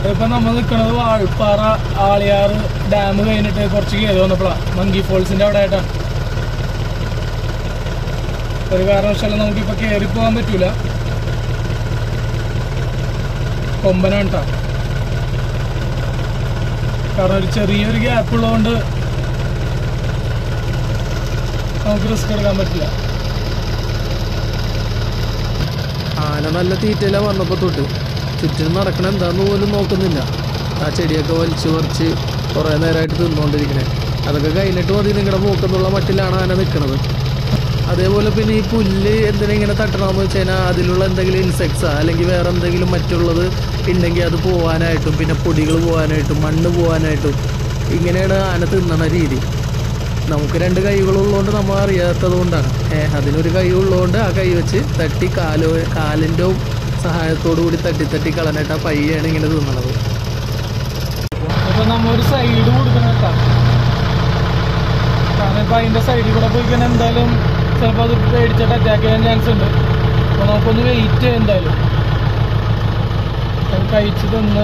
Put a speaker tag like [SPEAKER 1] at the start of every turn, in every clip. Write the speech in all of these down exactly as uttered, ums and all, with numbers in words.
[SPEAKER 1] ഇപ്പം നമ്മൾ നിൽക്കുന്നത് വാൾപ്പാറ ആളിയാർ ഡാം കഴിഞ്ഞിട്ട് കുറച്ച് കയറി വന്നപ്പോഴാണ് മങ്കി ഫോൾസിൻ്റെ അവിടെ ആയിട്ടാണ്. ഒരു കാരണവശാലും നമുക്കിപ്പോൾ കയറി പോകാൻ പറ്റൂല, കൊമ്പനാണ് കേട്ടോ. കാരണം ഒരു ചെറിയൊരു ഗ്യാപ്പ് ഉള്ളതുകൊണ്ട് നമുക്ക് റിസ്ക് എടുക്കാൻ പറ്റില്ല.
[SPEAKER 2] ആന നല്ല തീറ്റയില വന്നപ്പോൾ തൊട്ട് ചുറ്റിനും നടക്കണം എന്താന്ന് പോലും നോക്കുന്നില്ല. ആ ചെടിയൊക്കെ വലിച്ചു പറിച്ച് കുറേ നേരമായിട്ട് തിന്നുകൊണ്ടിരിക്കണേ. അതൊക്കെ കഴിഞ്ഞിട്ട് മതി നിങ്ങളുടെ പോക്കെന്നുള്ള മട്ടിലാണ് ആന നിൽക്കുന്നത്. അതേപോലെ പിന്നെ ഈ പുല്ല് എന്തിനാ ഇങ്ങനെ തട്ടണമെന്ന് വെച്ച് കഴിഞ്ഞാൽ അതിലുള്ള എന്തെങ്കിലും ഇൻസെക്ട്സാ അല്ലെങ്കിൽ വേറെ എന്തെങ്കിലും മറ്റുള്ളത് ഉണ്ടെങ്കിൽ അത് പോകാനായിട്ടും പിന്നെ പൊടികൾ പോകാനായിട്ടും മണ്ണ് പോകാനായിട്ടും ഇങ്ങനെയാണ് ആന തിന്നണ രീതി. നമുക്ക് രണ്ട് കൈകളുള്ളതുകൊണ്ട് നമ്മൾ അറിയാത്തത് കൊണ്ടാണ്. ഏഹ് അതിനൊരു കൈ ഉള്ളതുകൊണ്ട് ആ കൈ വെച്ച് തട്ടി കാലോ കാലിൻ്റെ സഹായത്തോടു കൂടി തട്ടി തട്ടി കളഞ്ഞിട്ട് ആ പയ്യാണ് ഇങ്ങനെ തിന്നണത്.
[SPEAKER 1] ഇപ്പം നമ്മൾ ഒരു സൈഡ് കൊടുക്കണം കേട്ടോ. കാരണം ഇപ്പം അതിൻ്റെ സൈഡിൽ കൂടെ പോയി കഴിഞ്ഞാൽ എന്തായാലും ചിലപ്പോൾ അത് പേടിച്ചിട്ട് അറ്റാക്ക് ചെയ്യാൻ ചാൻസ് ഉണ്ട്. അപ്പോൾ നമുക്കൊന്ന് വെയിറ്റ് ചെയ്യാം എന്തായാലും. അത് കഴിച്ച് തിന്ന്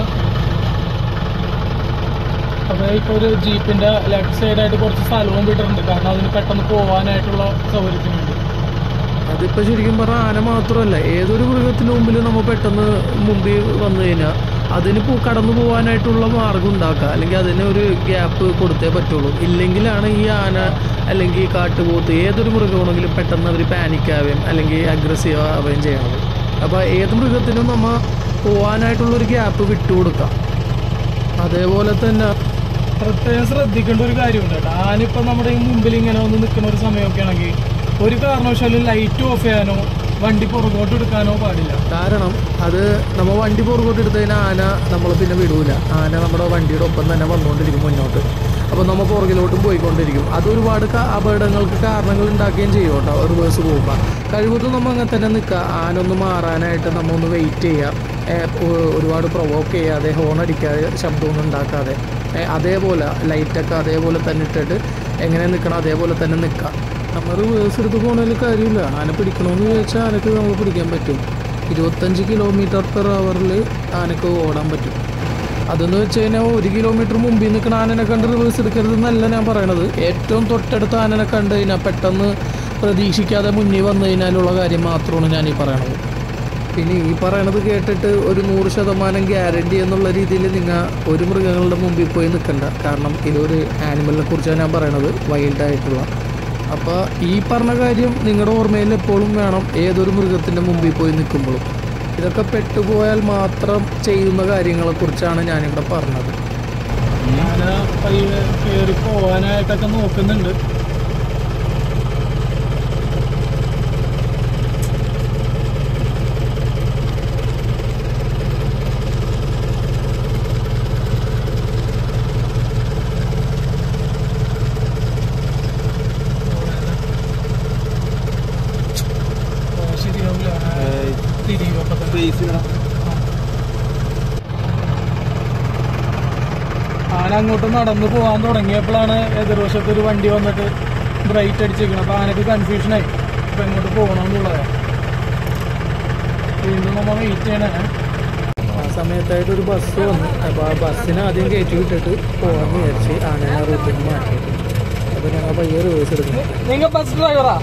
[SPEAKER 1] അപ്പോൾ ഇപ്പോൾ ഒരു ജീപ്പിൻ്റെ ലെഫ്റ്റ് സൈഡായിട്ട് കുറച്ച് സ്ഥലവും വിട്ടിട്ടുണ്ട്. കാരണം അതിന് പെട്ടെന്ന് പോകാനായിട്ടുള്ള സൗകര്യത്തിന് വേണ്ടി.
[SPEAKER 2] അതിപ്പോൾ ശരിക്കും പറഞ്ഞാൽ ആന മാത്രമല്ല, ഏതൊരു മൃഗത്തിന് മുമ്പിൽ നമ്മൾ പെട്ടെന്ന് മുമ്പിൽ വന്നു കഴിഞ്ഞാൽ അതിന് കടന്നു പോകാനായിട്ടുള്ള മാർഗം ഉണ്ടാക്കുക, അല്ലെങ്കിൽ അതിന് ഒരു ഗ്യാപ്പ് കൊടുത്തേ പറ്റുള്ളൂ. ഇല്ലെങ്കിലാണ് ഈ ആന അല്ലെങ്കിൽ കാട്ടുപോത്ത് ഏതൊരു മൃഗമാണെങ്കിലും പെട്ടെന്ന് അവർ പാനിക്കാവുകയും അല്ലെങ്കിൽ അഗ്രസീവ് ആവുകയും ചെയ്യണത്. അപ്പോൾ ഏത് മൃഗത്തിനും നമ്മൾ പോകാനായിട്ടുള്ളൊരു ഗ്യാപ്പ് വിട്ടുകൊടുക്കാം. അതേപോലെ തന്നെ
[SPEAKER 1] പ്രത്യേകം ശ്രദ്ധിക്കേണ്ട ഒരു കാര്യമുണ്ട് കേട്ടോ. ആനിപ്പം നമ്മുടെ ഈ മുമ്പിൽ ഇങ്ങനെ ഒന്ന് നിൽക്കുന്ന ഒരു സമയമൊക്കെ ആണെങ്കിൽ ഒരു കാരണവശാലും ലൈറ്റ് ഓഫ് ചെയ്യാനോ വണ്ടി പുറകോട്ട് എടുക്കാനോ പാടില്ല.
[SPEAKER 2] കാരണം അത് നമ്മൾ വണ്ടി പുറകോട്ട് എടുത്തു കഴിഞ്ഞാൽ ആന നമ്മൾ പിന്നെ വിടൂല. ആന നമ്മുടെ വണ്ടിയുടെ ഒപ്പം തന്നെ വന്നുകൊണ്ടിരിക്കും മുന്നോട്ട്. അപ്പോൾ നമ്മൾ പുറകിലോട്ടും പോയിക്കൊണ്ടിരിക്കും. അതൊരുപാട് അപകടങ്ങൾക്ക് കാരണങ്ങൾ ഉണ്ടാക്കുകയും ചെയ്യും കേട്ടോ. ഒരു ബസ് പോകുമ്പോൾ കഴിവതും നമ്മൾ അങ്ങനെ തന്നെ നിൽക്കുക. ആന ഒന്ന് മാറാനായിട്ട് നമ്മൾ ഒന്ന് വെയിറ്റ് ചെയ്യുക. ഒരുപാട് പ്രൊവോക്ക് ചെയ്യാതെ ഹോൺ അടിക്കാതെ ശബ്ദമൊന്നും ഉണ്ടാക്കാതെ അതേപോലെ ലൈറ്റൊക്കെ അതേപോലെ തന്നെ ഇട്ടിട്ട് എങ്ങനെ നിൽക്കണം അതേപോലെ തന്നെ നിൽക്കുക. നമ്മൾ റിവേഴ്സ് എടുത്ത് പോകുന്നതിൽ കാര്യമില്ല. ആന പിടിക്കണമെന്ന് ചോദിച്ചാൽ ആനക്ക് നമുക്ക് പിടിക്കാൻ പറ്റും. ഇരുപത്തഞ്ച് കിലോമീറ്റർ പെർ അവറിൽ ആനക്ക് ഓടാൻ പറ്റും. അതെന്ന് വെച്ച് കഴിഞ്ഞാൽ ഒരു കിലോമീറ്റർ മുമ്പിൽ നിൽക്കുന്ന ആനനെ കണ്ട് റിവേഴ്സ് എടുക്കരുതെന്നല്ല ഞാൻ പറയണത്. ഏറ്റവും തൊട്ടടുത്ത ആനനെ കണ്ടു കഴിഞ്ഞാൽ പെട്ടെന്ന് പ്രതീക്ഷിക്കാതെ മുന്നിൽ വന്നു കഴിഞ്ഞാലുള്ള കാര്യം മാത്രമാണ് ഞാൻ ഈ പറയണത്. പിന്നെ ഈ പറയണത് കേട്ടിട്ട് ഒരു നൂറ് ശതമാനം ഗ്യാരണ്ടി എന്നുള്ള രീതിയിൽ നിങ്ങൾ ഒരു മൃഗങ്ങളുടെ മുമ്പിൽ പോയി നിൽക്കണ്ട. കാരണം ഇതൊരു ആനിമലിനെ കുറിച്ചാണ് ഞാൻ പറയണത്, വൈൽഡായിട്ടുള്ള. അപ്പോൾ ഈ പറഞ്ഞ കാര്യം നിങ്ങളുടെ ഓർമ്മയിൽ എപ്പോഴും വേണം ഏതൊരു മൃഗത്തിൻ്റെ മുമ്പിൽ പോയി നിൽക്കുമ്പോഴും. ഇതൊക്കെ പെട്ടുപോയാൽ മാത്രം ചെയ്യുന്ന കാര്യങ്ങളെക്കുറിച്ചാണ് ഞാനിവിടെ പറഞ്ഞത്.
[SPEAKER 1] ഞാൻ കയറി പോകാനായിട്ടൊക്കെ നോക്കുന്നുണ്ട്. ആന അങ്ങോട്ട് നടന്നു പോകാൻ തുടങ്ങിയപ്പോഴാണ് എതിർവശത്ത് ഒരു വണ്ടി വന്നിട്ട് ബ്രൈറ്റ് അടിച്ചേക്കണം. അപ്പൊ ആനക്ക് കൺഫ്യൂഷനായി ഇപ്പൊ എങ്ങോട്ട് പോകണമെന്നുള്ളത്. വീണ്ടും നമ്മൾ വെയിറ്റ് ചെയ്യണേ.
[SPEAKER 2] ആ സമയത്തായിട്ടൊരു ബസ് വന്നു. അപ്പോൾ ആ ബസ്സിനെ ആദ്യം കയറ്റി വിട്ടിട്ട് പോകാമെന്ന് വിചാരിച്ച് ആനയെ റൂട്ടിൽ നിന്ന് മാറ്റിയിട്ട് അപ്പോൾ ഞങ്ങൾ പയ്യെ റിവേഴ്സ് എടുക്കുന്നു.
[SPEAKER 1] നിങ്ങൾ ബസ് ഡ്രൈവറാ?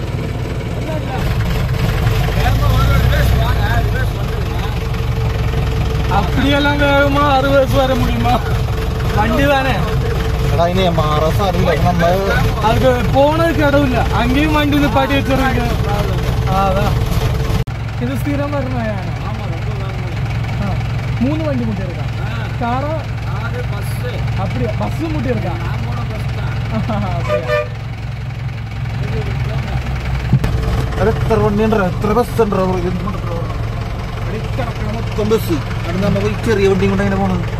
[SPEAKER 1] அப்படியெல்லாம் வேகமா அறுபது வயசு வர முடியுமா? வண்டி தானே அதுக்கு போனதுக்கு இடம் இல்ல. அங்கேயும் வண்டி நிப்பாட்டி வச்சிருக்க. அதான் இது ஸ்திரம் வருமாயான மூணு வண்டி முட்டி இருக்கா? காரா அப்படியா? பஸ் முட்டி இருக்கா?
[SPEAKER 3] എത്ര വണ്ടിയുണ്ടോ? എത്ര ബസ് ഉണ്ടോ? മൊത്തം ബസ്. അത് നമ്മ ഈ ചെറിയ വണ്ടിയും കൊണ്ട് അങ്ങനെ പോണത്.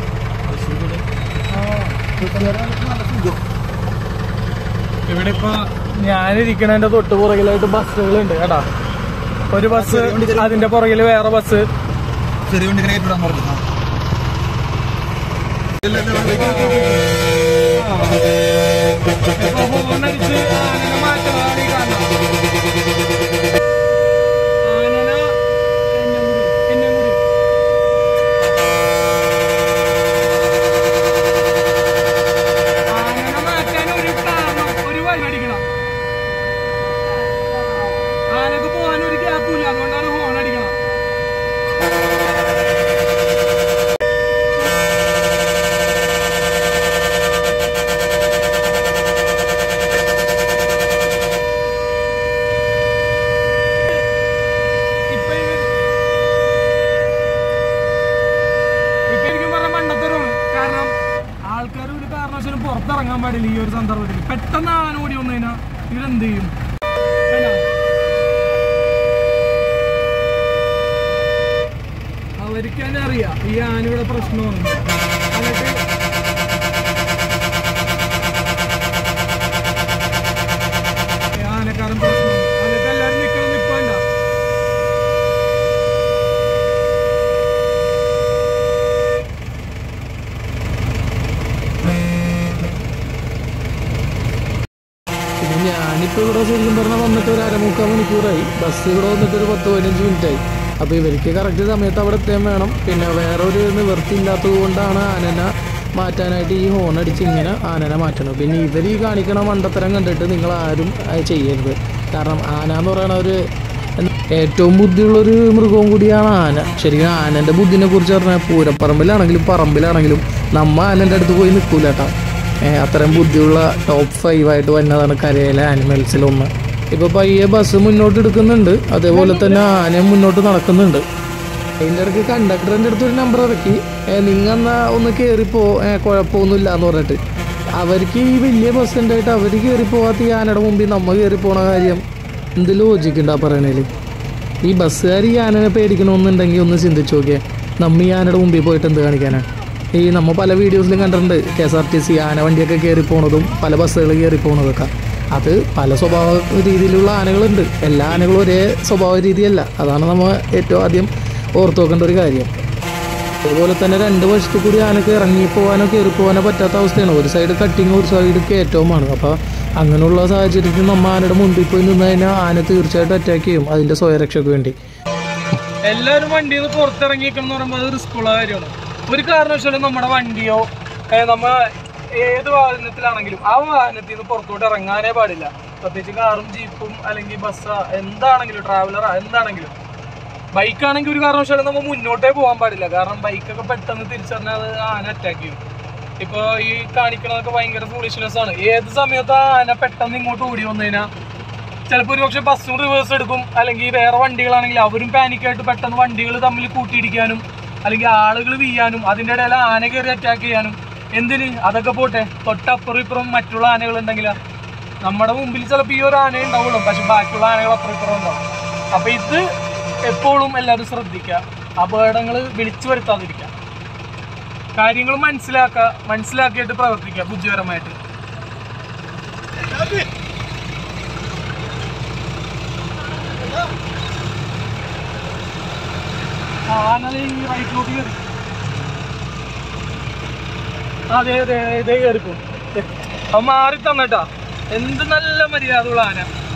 [SPEAKER 1] ഇവിടെ ഇപ്പൊ ഞാനിരിക്കണതിന്റെ തൊട്ട് പുറകിലായിട്ട് ബസ്സുകളുണ്ട് കേട്ടാ. ഒരു ബസ്, അതിന്റെ പുറകില് വേറെ ബസ്.
[SPEAKER 3] ചെറിയ വണ്ടി ഇങ്ങനെ കയറ്റിവിടാൻ പറഞ്ഞു.
[SPEAKER 1] ഇറങ്ങാൻ പാടില്ല ഈ ഒരു സന്ദർഭത്തിൽ. പെട്ടെന്ന് ആന ഓടി വന്നു കഴിഞ്ഞാൽ ഇവരെന്ത് ചെയ്യും? അവർക്ക് തന്നെ അറിയാം ഈ ആനയുടെ പ്രശ്നമാണ്. എന്നിട്ട് ആനക്കാരൻ പ്രശ്നമാണ്. എന്നിട്ട് എല്ലാവരും നിൽക്കണം നിൽപ്പണ്ട.
[SPEAKER 2] ഞാനിപ്പോൾ ഇവിടെ ശരിക്കും പറഞ്ഞാൽ വന്നിട്ട് ഒരു അരമുക്കാൽ മണിക്കൂറായി. ബസ് ഇവിടെ വന്നിട്ട് ഒരു പത്ത് പതിനഞ്ച് മിനിറ്റായി. അപ്പോൾ ഇവർക്ക് കറക്റ്റ് സമയത്ത് അവിടെ എത്താൻ വേണം. പിന്നെ വേറൊരു നിവൃത്തി ഇല്ലാത്തത് കൊണ്ടാണ് ആനനെ മാറ്റാനായിട്ട് ഈ ഹോൺ അടിച്ച് ഇങ്ങനെ ആനനെ മാറ്റണം. പിന്നെ ഇവർ ഈ കാണിക്കണ മണ്ടത്തരം കണ്ടിട്ട് നിങ്ങൾ ആരും ചെയ്യരുത്. കാരണം ആന എന്ന് പറയുന്ന ഒരു ഏറ്റവും ബുദ്ധിയുള്ളൊരു മൃഗവും കൂടിയാണ് ആന. ശരിക്കും ആനൻ്റെ ബുദ്ധിനെ കുറിച്ച് പറഞ്ഞാൽ പൂരപ്പറമ്പിലാണെങ്കിലും പറമ്പിലാണെങ്കിലും നമ്മ ആനൻ്റെ അടുത്ത് പോയി നിൽക്കൂല കേട്ടോ. അത്രയും ബുദ്ധിയുള്ള ടോപ്പ് ഫൈവ് ആയിട്ട് വന്നതാണ് കരയിലെ ആനിമൽസിലൊന്ന്. ഇപ്പോൾ പയ്യെ ബസ് മുന്നോട്ട് എടുക്കുന്നുണ്ട്, അതേപോലെ തന്നെ ആനയും മുന്നോട്ട് നടക്കുന്നുണ്ട്. അതിൻ്റെ ഇടയ്ക്ക് കണ്ടക്ടറിൻ്റെ അടുത്തൊരു നമ്പർ ഇറക്കി, നിങ്ങൾ എന്നാൽ ഒന്ന് കയറിപ്പോ കുഴപ്പമൊന്നുമില്ല എന്ന് പറഞ്ഞിട്ട്. അവർക്ക് ഈ വലിയ ബസ് ഉണ്ടായിട്ട് അവർ കയറി പോകാത്ത ഈ ആനയുടെ മുമ്പിൽ നമ്മൾ കയറി പോണ കാര്യം എന്ത് ലോജിക്കുണ്ടാ പറയണേൽ? ഈ ബസ്സുകാർ ഈ ആനനെ പേടിക്കണമെന്നുണ്ടെങ്കിൽ ഒന്ന് ചിന്തിച്ച് നോക്കിയാൽ നമ്മൾ ഈ ആനയുടെ മുമ്പിൽ പോയിട്ട് എന്ത് കാണിക്കാനാണ്? ഈ നമ്മൾ പല വീഡിയോസിലും കണ്ടിട്ടുണ്ട് K S R T C ആന വണ്ടിയൊക്കെ കയറി പോണതും പല ബസ്സുകൾ കയറി പോണതൊക്കെ. അത് പല സ്വഭാവ രീതിയിലുള്ള ആനകളുണ്ട്. എല്ലാ ആനകളും ഒരേ സ്വഭാവ രീതിയല്ല. അതാണ് നമ്മൾ ഏറ്റവും ആദ്യം ഓർത്തു വെക്കേണ്ട ഒരു കാര്യം. അതുപോലെ തന്നെ രണ്ട് വശത്തു കൂടി ആനക്ക് ഇറങ്ങി പോകാനോ കയറി പോകാനോ പറ്റാത്ത അവസ്ഥയാണ്. ഒരു സൈഡ് കട്ടിങ് ഒരു സൈഡ് കയറ്റവുമാണ്. അപ്പോൾ അങ്ങനെയുള്ള സാഹചര്യത്തിൽ നമ്മൾ ആനയുടെ മുൻപിൽ പോയി നിന്ന് കഴിഞ്ഞാൽ ആന തീർച്ചയായിട്ടും അറ്റാക്ക് ചെയ്യും അതിൻ്റെ സ്വയരക്ഷയ്ക്ക് വേണ്ടി.
[SPEAKER 1] എല്ലാവരും വണ്ടിയിൽ നിന്ന് പുറത്തിറങ്ങിയിരിക്കണം എന്ന് പറയുമ്പോൾ അത് റിസ്ക്കുള്ള കാര്യമാണ്. ഒരു കാരണവശാലും നമ്മുടെ വണ്ടിയോ നമ്മ ഏത് വാഹനത്തിലാണെങ്കിലും ആ വാഹനത്തിൽ നിന്ന് പുറത്തോട്ട് ഇറങ്ങാനേ പാടില്ല. പ്രത്യേകിച്ച് കാറും ജീപ്പും അല്ലെങ്കിൽ ബസ്സാ എന്താണെങ്കിലും ട്രാവലറാ എന്താണെങ്കിലും. ബൈക്കാണെങ്കിൽ ഒരു കാരണവശാലും നമ്മൾ മുന്നോട്ടേ പോകാൻ പാടില്ല. കാരണം ബൈക്കൊക്കെ പെട്ടെന്ന് തിരിച്ചറിഞ്ഞാൽ അത് ആന അറ്റാക്ക് ചെയ്യും. ഇപ്പോൾ ഈ കാണിക്കണതൊക്കെ ഭയങ്കര ഫൂളിഷ്നെസ് ആണ്. ഏത് സമയത്ത് ആ ആന പെട്ടെന്ന് ഇങ്ങോട്ട് ഓടി വന്നു കഴിഞ്ഞാൽ ചിലപ്പോൾ ഒരു പക്ഷേ ബസ്സും റിവേഴ്സ് എടുക്കും, അല്ലെങ്കിൽ വേറെ വണ്ടികളാണെങ്കിൽ അവരും പാനിക്കായിട്ട് പെട്ടെന്ന് വണ്ടികൾ തമ്മിൽ കൂട്ടിയിടിക്കാനും അല്ലെങ്കിൽ ആളുകൾ വീഴാനും അതിൻ്റെ ഇടയിൽ ആന കയറി അറ്റാക്ക് ചെയ്യാനും. എന്തിന്? അതൊക്കെ പോട്ടെ, തൊട്ടപ്പുറം ഇപ്പുറം മറ്റുള്ള ആനകളുണ്ടെങ്കിൽ നമ്മുടെ മുമ്പിൽ ചിലപ്പോൾ ഈ ഒരു ആനയെ ഉണ്ടാവുള്ളൂ, പക്ഷെ ബാക്കിയുള്ള ആനകൾ അപ്പുറം ഇപ്പുറം ഉണ്ടാവും. അപ്പോൾ ഇത് എപ്പോഴും എല്ലാവരും ശ്രദ്ധിക്കുക, അപകടങ്ങൾ വിളിച്ചു വരുത്താതിരിക്കുക, കാര്യങ്ങൾ മനസ്സിലാക്കുക, മനസ്സിലാക്കിയിട്ട് പ്രവർത്തിക്കുക ബുദ്ധിപരമായിട്ട്. ആന ഈ റൈറ്റിലോട്ട് കയറി അതെ അതെ ഇതേ കയറിപ്പോ. അപ്പൊ മാറി തന്നട്ടാ. എന്ത് നല്ല മര്യാദയുള്ള ആന.